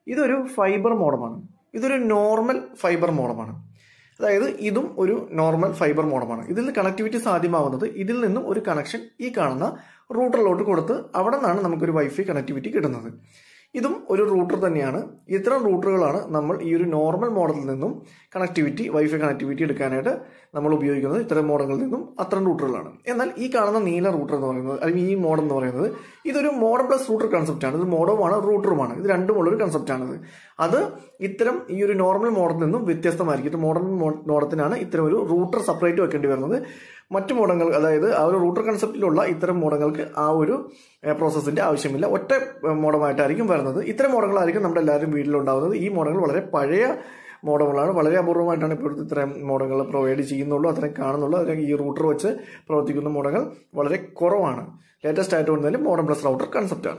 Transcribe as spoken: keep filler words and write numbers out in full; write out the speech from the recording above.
ഇതൊരു ഫൈബർ മോഡമാണ്. ഇതൊരു normal fibre മോഡമാണ്. അതായത് ഇതും ഒരു നോർമൽ ഫൈബർ മോഡമാണ്. ഇതിൽ കണക്ടിവിറ്റി സാധ്യമാവുന്നത് ഇതിൽ നിന്നും ഒരു കണക്ഷൻ ഈ കാണുന്ന റൂട്ടറിലോട്ട് കൊടുത്ത് അവിടെ നിന്നാണ് നമുക്കൊരു വൈഫൈ കണക്ടിവിറ്റി കിട്ടുന്നത്. ഇതും ഒരു റൂട്ടർ തന്നെയാണ്. ഇത്തരം റൂട്ടറുകളാണ് നമ്മൾ ഈ ഒരു നോർമൽ മോഡലിൽ നിന്നും കണക്ടിവിറ്റി വൈഫൈ കണക്ടിവിറ്റി എടുക്കാനായിട്ട് നമ്മൾ ഉപയോഗിക്കുന്നത്. ഇത്തരം മോഡലിൽ നിന്നും അത്തരം റൂട്ടറുകളാണ്. എന്നാൽ ഈ കാണുന്ന നീല റൂട്ടർ എന്ന് പറയുന്നത് അല്ലെങ്കിൽ ഈ മോഡം എന്ന് പറയുന്നത് ഇതൊരു മോഡം പ്ലസ് റൂട്ടർ കൺസെപ്റ്റാണ്. ഇത് മോഡവുമാണ് റൂട്ടറുമാണ്. ഇത് രണ്ടുമുള്ളൊരു കൺസെപ്റ്റാണിത്. അത് ഇത്തരം ഈ ഒരു നോർമൽ മോഡലിൽ നിന്നും വ്യത്യസ്തമായിരിക്കും. മോഡൽ മോഡത്തിനാണ് ഇത്തരം ഒരു റൂട്ടർ സെപ്പറേറ്റ് വെക്കേണ്ടി വരുന്നത്. മറ്റു മോഡങ്ങൾ അതായത് ആ ഒരു റൂട്ടർ കൺസെപ്റ്റിലുള്ള ഇത്തരം മോഡങ്ങൾക്ക് ആ ഒരു പ്രോസസ്സിന്റെ ആവശ്യമില്ല. ഒറ്റ മോഡമായിട്ടായിരിക്കും വരുന്നത്. ഇത്തരം മോഡങ്ങളായിരിക്കും നമ്മുടെ എല്ലാവരും വീട്ടിലുണ്ടാകുന്നത്. ഈ മോഡങ്ങൾ വളരെ പഴയ മോഡങ്ങളാണ്. വളരെ അപൂർവമായിട്ടാണ് ഇപ്പോഴത്തെ ഇത്തരം മോഡങ്ങൾ പ്രൊവൈഡ് ചെയ്യുന്നുള്ളൂ, അത്രയും കാണുന്നുള്ളൂ. അല്ലെങ്കിൽ ഈ റൂട്ടർ വെച്ച് പ്രവർത്തിക്കുന്ന മോഡങ്ങൾ വളരെ കുറവാണ്. ലേറ്റസ്റ്റ് ആയിട്ട് വന്നാലും മോഡം പ്ലസ് റൗട്ടർ കൺസെപ്റ്റാണ്.